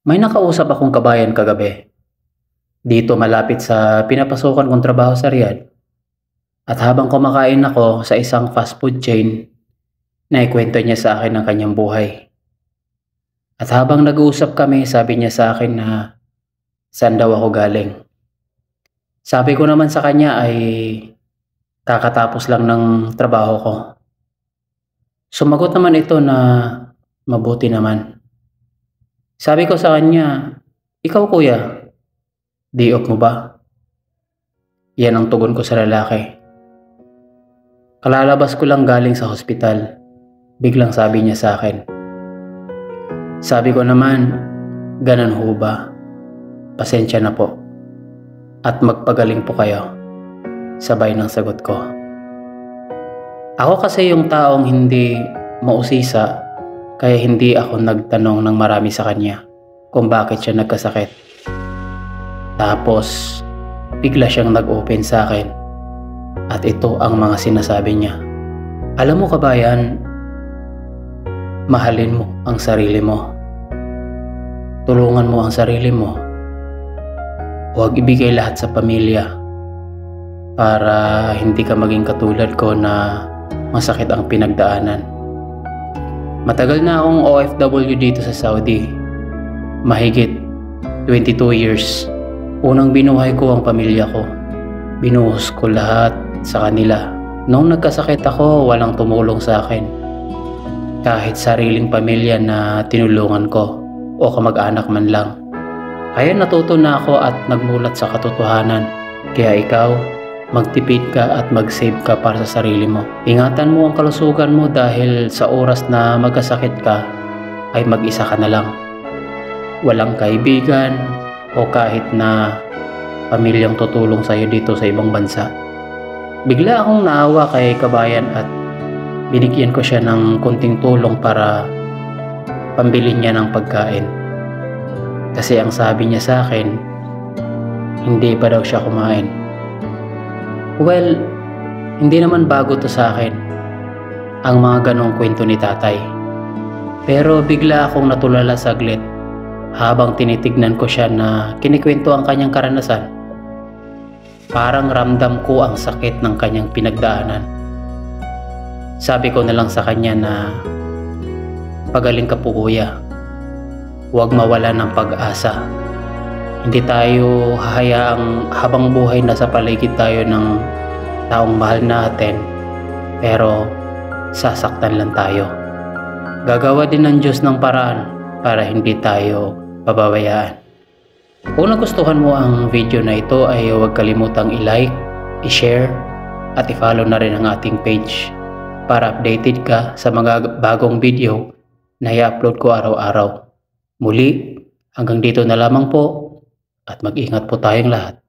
May nakausap akong kabayan kagabi, dito malapit sa pinapasukan kong trabaho sa Riyadh. At habang kumakain ako sa isang fast food chain, naikwento niya sa akin ang kanyang buhay. At habang nag-uusap kami, sabi niya sa akin na saan daw ako galing. Sabi ko naman sa kanya ay kakatapos lang ng trabaho ko. Sumagot naman ito na mabuti naman. Sabi ko sa kanya, ikaw kuya, day off mo ba? Yan ang tugon ko sa lalaki. Kalalabas ko lang galing sa hospital. Biglang sabi niya sa akin. Sabi ko naman, ganun ho ba? Pasensya na po. At magpagaling po kayo. Sabay ng sagot ko. Ako kasi yung taong hindi mausisa, kaya hindi ako nagtanong ng marami sa kanya kung bakit siya nagkasakit. Tapos, bigla siyang nag-open sa akin. At ito ang mga sinasabi niya. Alam mo kabayan, mahalin mo ang sarili mo. Tulungan mo ang sarili mo. Huwag ibigay lahat sa pamilya para hindi ka maging katulad ko na masakit ang pinagdaanan. Matagal na akong OFW dito sa Saudi. Mahigit 22 years. Unang binuhay ko ang pamilya ko. Binuhos ko lahat sa kanila. Nung nagkasakit ako, walang tumulong sa akin. Kahit sariling pamilya na tinulungan ko o kamag-anak man lang. Kaya natuto na ako at nagmulat sa katotohanan. Kaya ikaw, magtipid ka at mag-save ka para sa sarili mo. Ingatan mo ang kalusugan mo dahil sa oras na magkasakit ka, ay mag-isa ka na lang. Walang kaibigan o kahit na pamilyang tutulong sa iyo dito sa ibang bansa. Bigla akong naawa kay kabayan at binigyan ko siya ng konting tulong para pambili niya ng pagkain. Kasi ang sabi niya sa akin, hindi pa daw siya kumain. Well, hindi naman bago to sa akin ang mga ganong kwento ni tatay. Pero bigla akong natulala saglit habang tinitignan ko siya na kinikwento ang kanyang karanasan. Parang ramdam ko ang sakit ng kanyang pinagdaanan. Sabi ko na lang sa kanya na pagaling ka po kuya. Huwag mawala ng pag-asa. Hindi tayo hahayaang habang buhay nasa paligid tayo ng taong mahal natin, pero sasaktan lang tayo. Gagawa din ng Diyos ng paraan para hindi tayo pababayaan. Kung nagustuhan mo ang video na ito ay huwag kalimutang i-like, i-share at i-follow na rin ang ating page para updated ka sa mga bagong video na i-upload ko araw-araw. Muli, hanggang dito na lamang po at mag-ingat po tayong lahat.